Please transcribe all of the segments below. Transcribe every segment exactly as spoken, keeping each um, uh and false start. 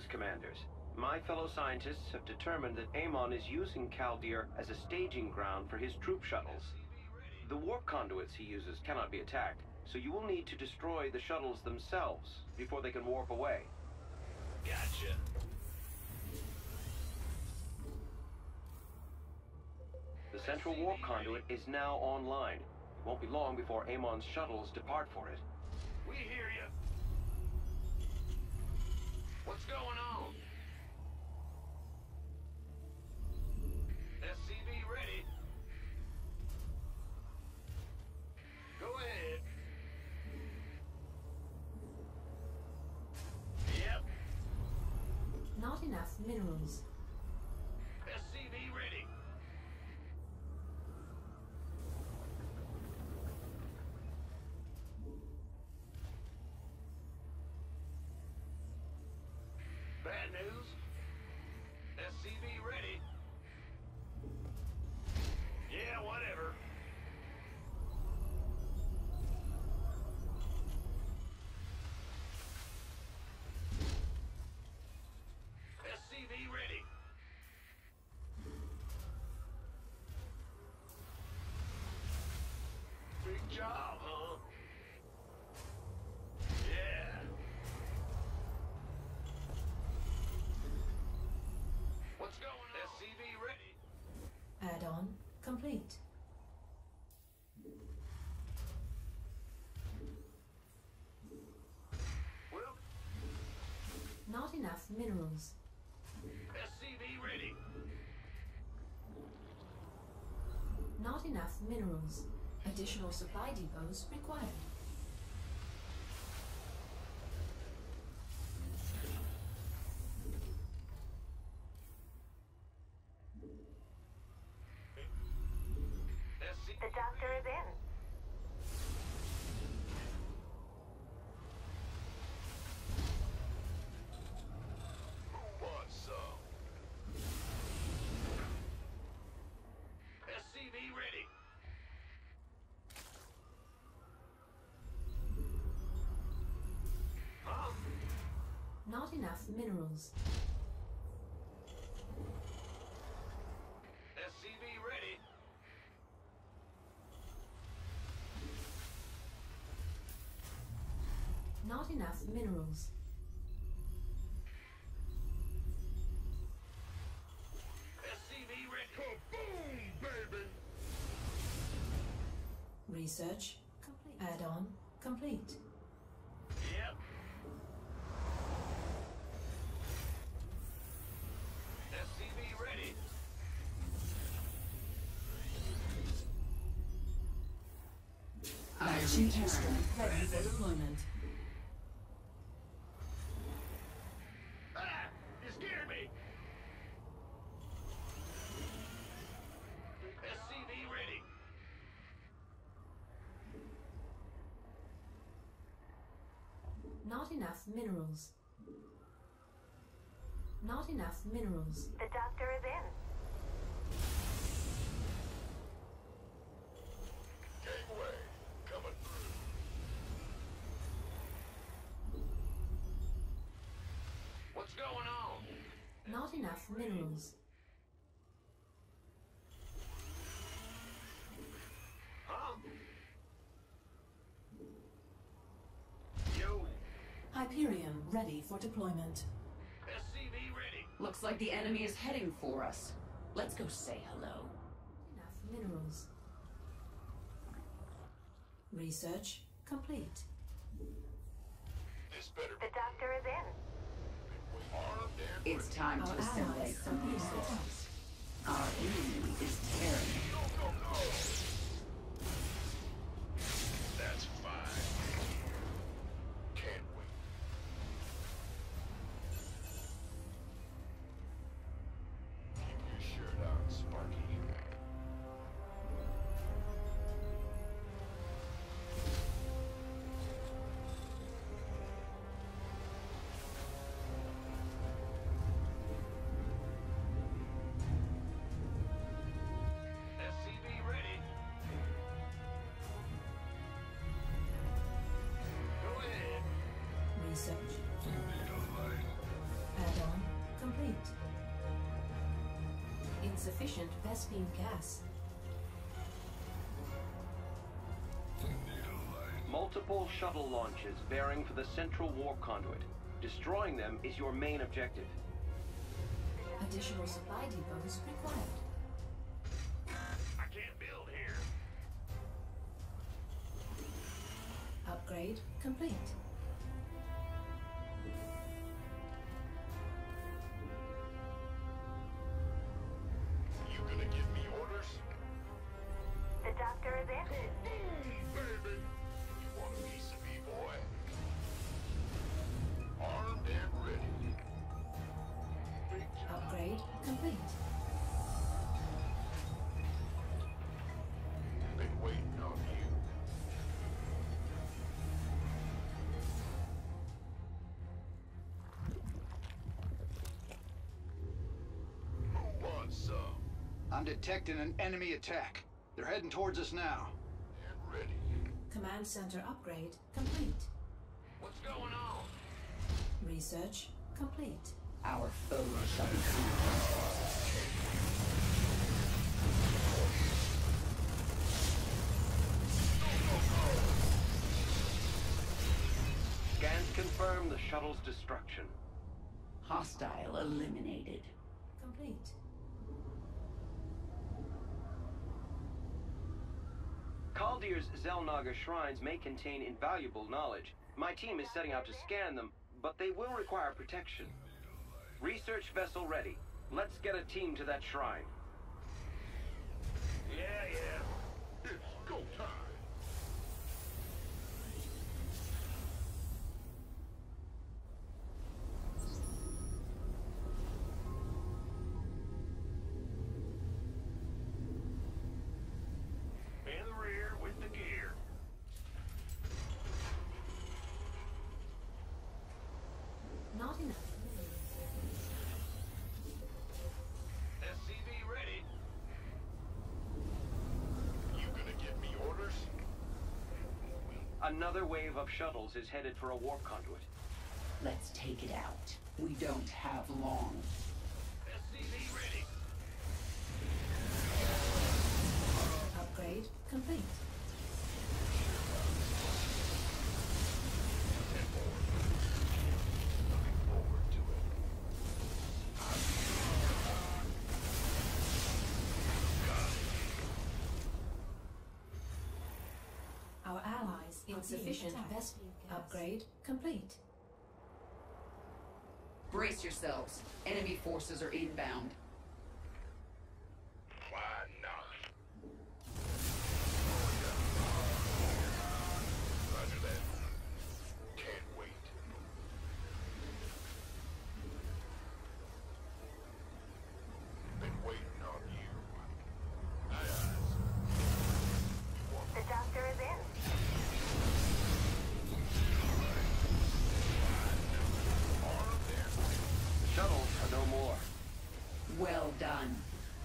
Greetings, Commanders. My fellow scientists have determined that Amon is using Kaldir as a staging ground for his troop shuttles. The warp conduits he uses cannot be attacked, so you will need to destroy the shuttles themselves before they can warp away. Gotcha. The central warp conduit is now online. It won't be long before Amon's shuttles depart for it. We hear you. What's going on? S C V ready. Go ahead. Yep. Not enough minerals. S C V ready. Bad news. S C V ready. Yeah, whatever. S C V ready. Big job, huh? Yeah. What's going on? S C V ready. Add-on complete. Well, Not enough minerals. S C V ready. Not enough minerals. Additional supply depots required. S C V The doctor is in. Who wants some? S C V ready. Huh? Not enough minerals. S C V ready. Not enough minerals. S C V ready. Kaboom, baby! Research complete. Add-on complete. Yep. S C V ready. Matching airstrike ready for deployment. Ah! You scared me! S C V ready. Not enough minerals. Not enough minerals. The doctor is in. Gateway coming through. What's going on? Not enough minerals. Huh? Yo, Hyperion ready for deployment. S C V ready. Looks like the enemy is heading for us. Let's go say hello. Enough minerals. Research complete. This better The doctor is in. be armed and It's time to Our assimilate allies some are being resources. Our enemy is tearing. go, go, go! That's fine. Can't wait. Keep your shirt on, Sparky. Insufficient Vespene gas. Multiple shuttle launches bearing for the central warp conduit. Destroying them is your main objective. Additional supply depots required. I can't build here. Upgrade complete. You gonna give me orders? The doctor is in. Baby. You want a piece of me, boy? Armed and ready. Big job. Upgrade complete. Been waiting on you. Who wants some? I'm detecting an enemy attack. They're heading towards us now. And ready. Command center upgrade complete. What's going on? Research complete. Our foes shall become. Scans confirm the shuttle's destruction. Hostile eliminated. Complete. Kaldir's Xelnaga shrines may contain invaluable knowledge. My team is setting out to scan them, but they will require protection. Research vessel ready. Let's get a team to that shrine. Yeah, yeah. It's go time. In the rear with the gear. Not enough. S C V ready. You gonna give me orders? Another wave of shuttles is headed for a warp conduit. Let's take it out. We don't have long. S C V ready. Upgrade complete. And more. Looking forward to it. Our allies insufficient Vespene gas. Upgrade complete. Brace yourselves. Enemy forces are inbound. Why not? Roger that. Can't wait. Been waiting on you. Aye, aye. You want The doctor is in. armed and The shuttles are no more. Well done.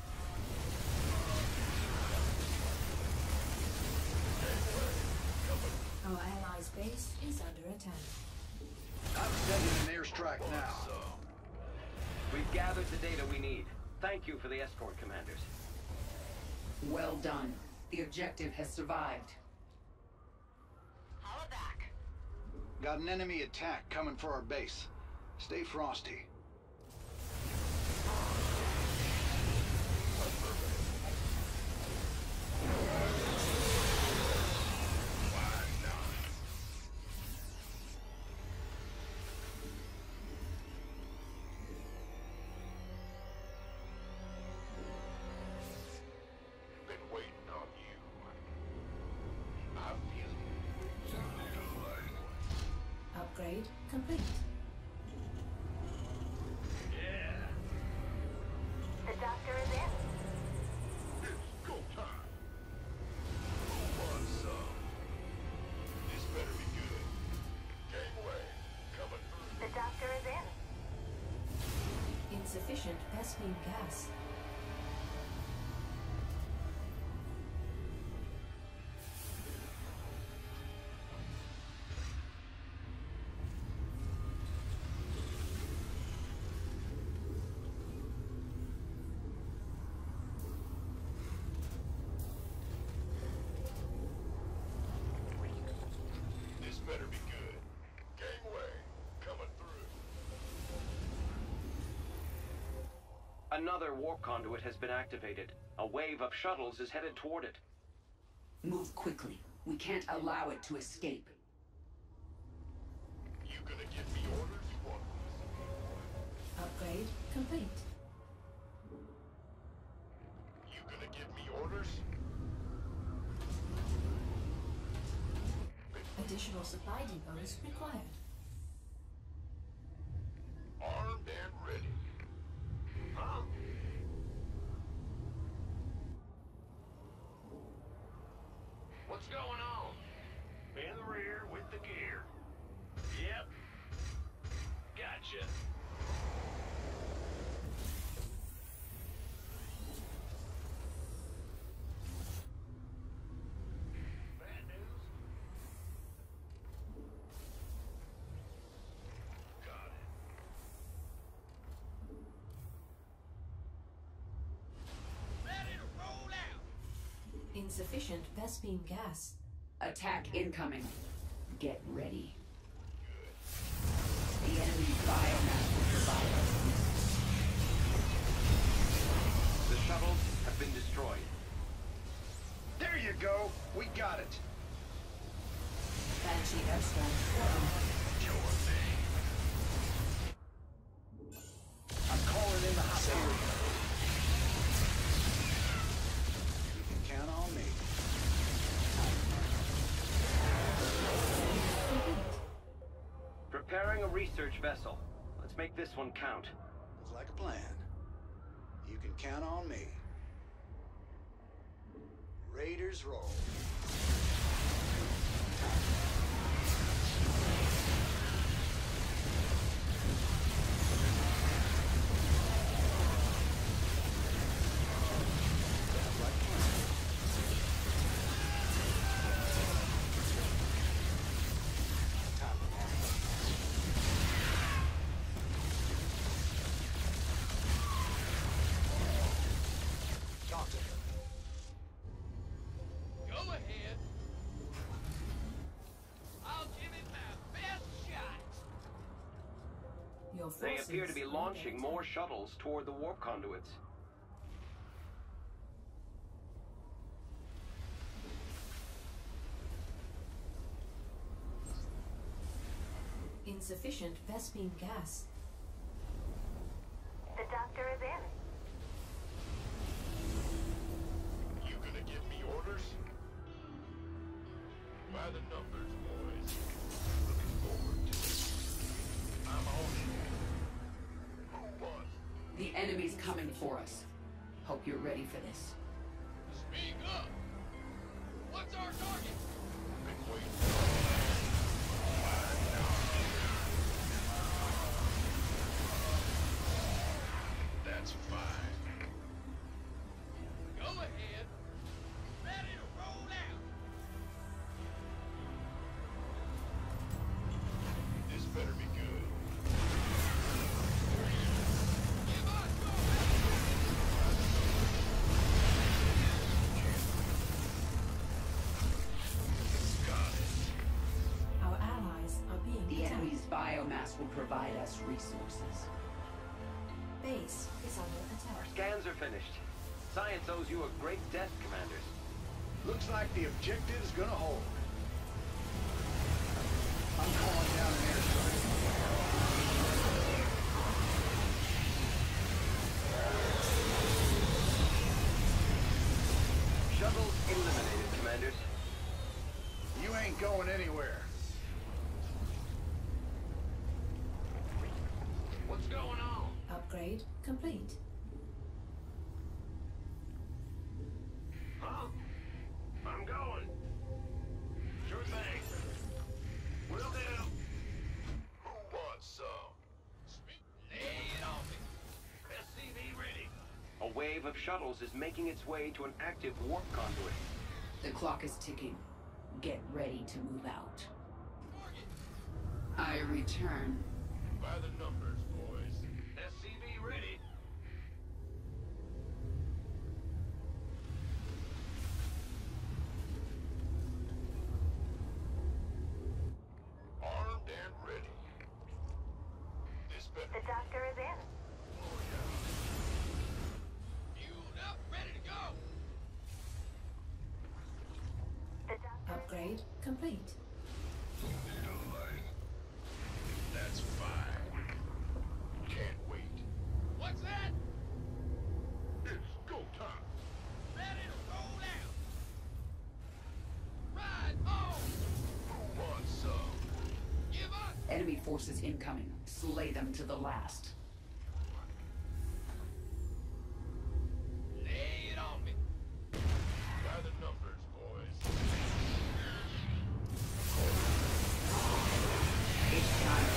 Our allies' base is under attack. I'm sending an airstrike now. We've gathered the data we need. Thank you for the escort, commanders. Well done. The objective has survived. Holla back. Got an enemy attack coming for our base. Stay frosty. why not? Been waiting on you. I feel it. Upgrade complete. Yeah. The doctor is in. It's go time. Who wants some? This better be good. Gangway, coming through. The doctor is in. Insufficient Vespene gas. Another warp conduit has been activated. A wave of shuttles is headed toward it. Move quickly. We can't allow it to escape. You gonna give me orders? What? Upgrade complete. You gonna give me orders? Additional supply depots required. Armed and ready. Huh? What's going on? In the rear with the gear. Yep. Gotcha. Bad news? Got it. Ready to roll out. Insufficient Vespene gas. Attack incoming. Get ready. The enemy biomass will provide us. The shuttles have been destroyed. There you go. We got it. Banshee airstrike orbiting. Sure thing. I'm calling in the hot area. You can count on me. Complete. Preparing a research vessel. Let's make this one count. Looks like a plan. You can count on me. Raiders roll. Sounds like a plan. Talk to me. Go ahead. I'll give it my best shot. Your They forces appear to be are launching under more attack. shuttles toward the warp conduits. Insufficient Vespene gas. The doctor is in. You gonna give me orders? By the numbers, boys. Looking forward to it. I'm on it. Who won? The enemy's coming for us. Hope you're ready for this. Speak up. What's our target? Been waiting. That's fine. Go ahead. Ready to roll out. This better be good. Give us Got it. Our allies are being The attacked. enemy's biomass will provide us resources. Base is under Our attack. scans are finished. Science owes you a great debt, Commanders. Looks like the objective's gonna hold. I'm calling down an airstrike. Shuttles eliminated, Commanders. You ain't going anywhere. What's going on? Upgrade complete. Huh? I'm going. Sure thing. Will do. Who wants some? Speak. Lay it on me. S C V ready. A wave of shuttles is making its way to an active warp conduit. The clock is ticking. Get ready to move out. Target. I return. By the numbers, boys. S C V ready. Armed and ready. This better. The doctor is in. Oh, yeah. Upgrade complete. That's fine. Can't wait. What's that? It's go time. Ready to roll out. Ride on. Who wants some? Give us. Enemy forces incoming. Slay them to the last. Lay it on me. By the numbers, boys. It's time.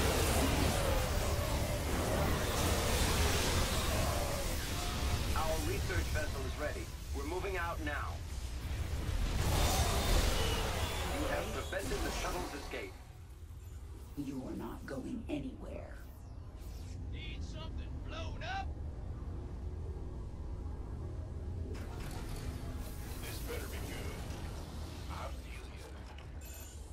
Our research vessel is ready. We're moving out now. You have prevented the shuttle's escape. You're not going anywhere. Need something blown up? This better be good. I feel you.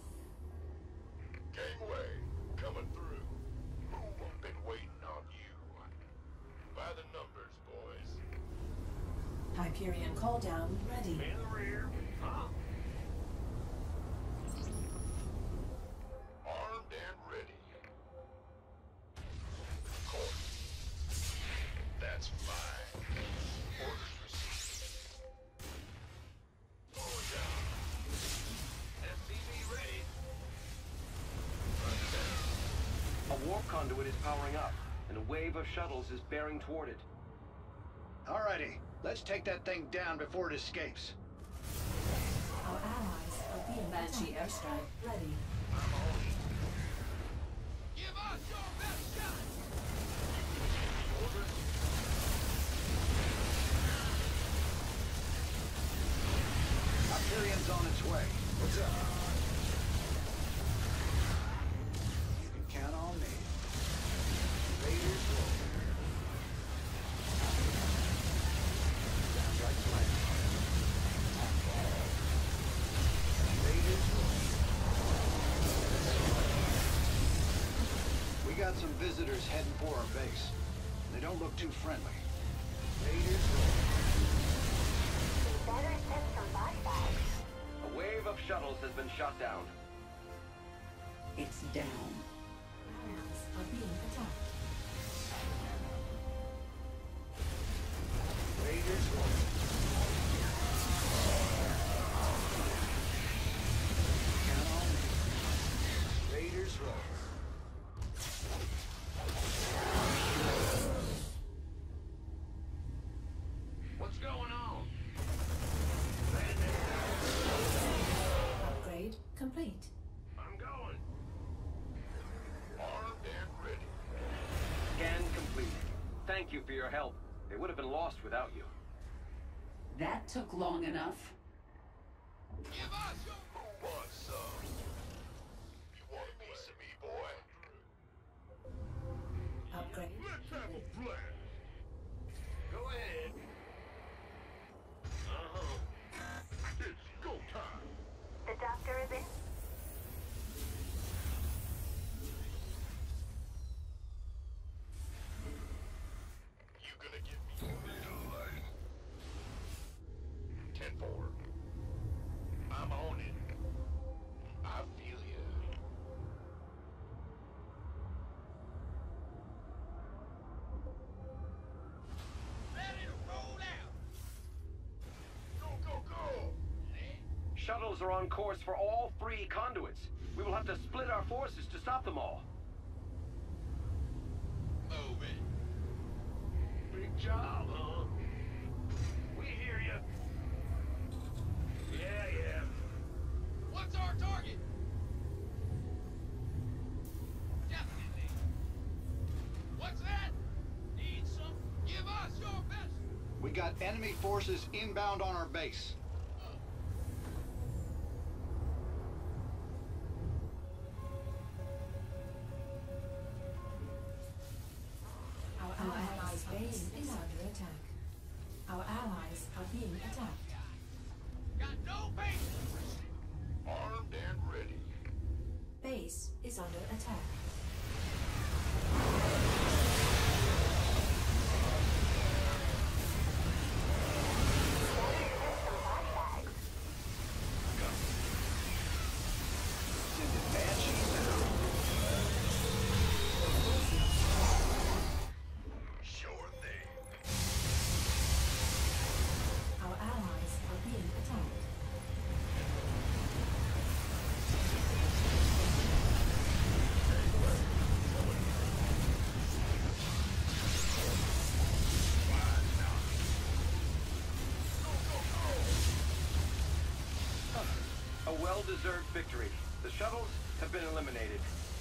Gangway, coming through. I've been waiting on you. By the numbers, boys. Hyperion call down ready. In the rear. Huh? Armed and ready. Of course. That's fine. Orders received. Going down. S C V ready. Run down. A warp conduit is powering up, and a wave of shuttles is bearing toward it. Alrighty, let's take that thing down before it escapes. Our allies are being Banshee attacked. airstrike. Ready. I'm on it. Give us your best shot. Orders. Hyperion's on its way. What's up? You can count on me. Raiders roll. Sounds like plan. Raiders roll. We got some visitors heading for our base. They don't look too friendly. Raiders roll. We better send some body bags. A wave of shuttles has been shot down. It's down. Allies are being attacked. Raiders roll. Count on me. Raiders roll. What's going on? Upgrade complete. I'm going. Armed and ready. Scan complete. Thank you for your help. They would have been lost without you. That took long enough. Give us your... Who wants some? You want a piece of me, boy? Upgrade. Let's have a blast. Go ahead. Uh-huh. It's go time. The doctor is in. You gonna give me ten four. I'm on it. I feel you. Ready to roll out. Go, go, go. Shuttles are on course for all three conduits. We will have to split our forces to stop them all. Move it. Big job, huh? We hear you. Yeah, yeah. What's our target? Definitely. What's that? Need some? Give us your best. We got enemy forces inbound on our base. Our allies' base is under attack. Our allies are being attacked. Got no patience. Armed and ready. Base is under attack. Better send some body bags. well-deserved victory. The shuttles have been eliminated.